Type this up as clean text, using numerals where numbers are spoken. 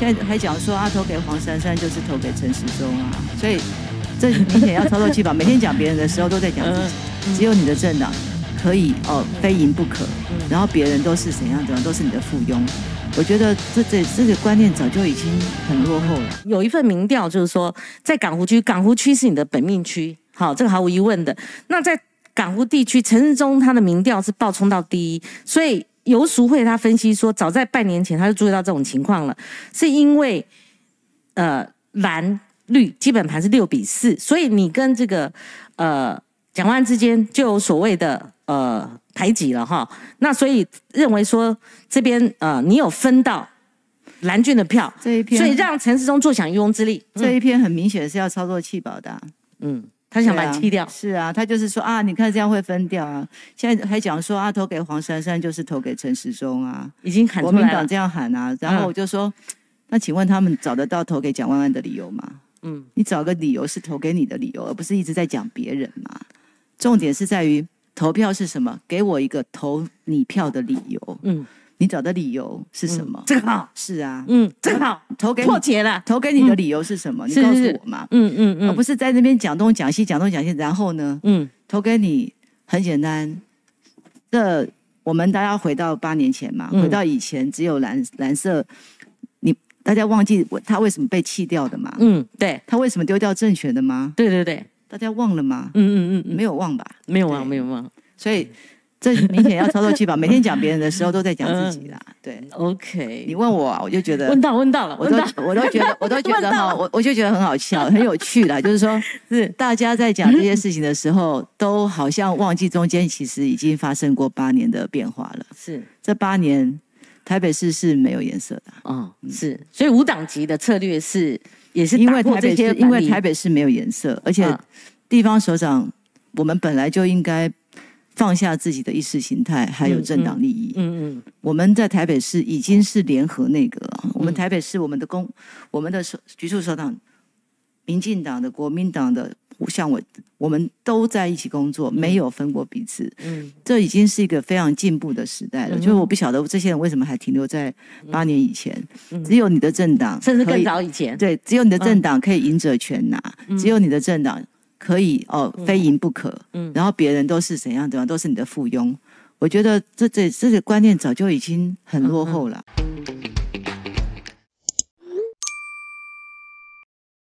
现在还讲说啊，投给黄珊珊就是投给陈时中啊，所以这明显要操作气保。每天讲别人的时候都在讲自己，只有你的政党可以非赢不可，然后别人都是怎样都是你的附庸。我觉得这个观念早就已经很落后了。 有一份民调就是说，在港湖区，港湖区是你的本命区，好，这个毫无疑问的。那在港湖地区，陈时中他的民调是暴冲到第一，所以游淑慧他分析说，早在半年前他就注意到这种情况了，是因为蓝绿基本盘是6-4，所以你跟这个蒋万安之间就有所谓的排挤了哈。那所以认为说这边你有分到蓝军的票， 这一篇， 所以让陈时中坐享渔翁之利。 这一篇很明显是要操作弃保的、啊。 他想把你踢掉。 是啊，他就是说啊，你看这样会分掉啊。现在还讲说啊，投给黄珊珊就是投给陈时中啊， 已经喊出来了。 国民党这样喊啊，然后我就说，那请问他们找得到投给蒋万安的理由吗？你找个理由是投给你的理由，而不是一直在讲别人嘛。重点是在于投票是什么？给我一个投你票的理由。你找的理由是什么？ 这个好。 是啊， 这个好， 投给你破解了。 投给你的理由是什么？你告诉我嘛。而不是在那边讲东讲西，讲东讲西，然后呢？投给你很简单。我们大家回到8年前嘛，回到以前只有蓝色，大家忘记他为什么被弃掉的嘛？ 对， 他为什么丢掉政权的吗？ 对， 大家忘了吗？没有忘吧？ 没有忘。 所以这明显要操作气保。每天讲别人的时候都在讲自己啦。对 ，OK。 你问我啊，我就觉得问到了， 我都觉得哈，我就觉得很好笑，很有趣啦。就是说，是大家在讲这些事情的时候，都好像忘记中间其实已经发生过8年的变化了。 是这8年。台北市是没有颜色的， 是，所以无党籍的策略也是因为台北市没有颜色，而且地方首长我们本来就应该放下自己的意识形态，还有政党利益。我们在台北市已经是联合内阁了，我们台北市我们的局处首长，民进党的、国民党的。像我们都在一起工作，没有分过彼此。这已经是一个非常进步的时代了。就是我不晓得这些人为什么还停留在8年以前。只有你的政党， 甚至更早以前， 对，只有你的政党可以赢者全拿，只有你的政党可以非赢不可。然后别人都是怎样都是你的附庸。我觉得这个观念早就已经很落后了。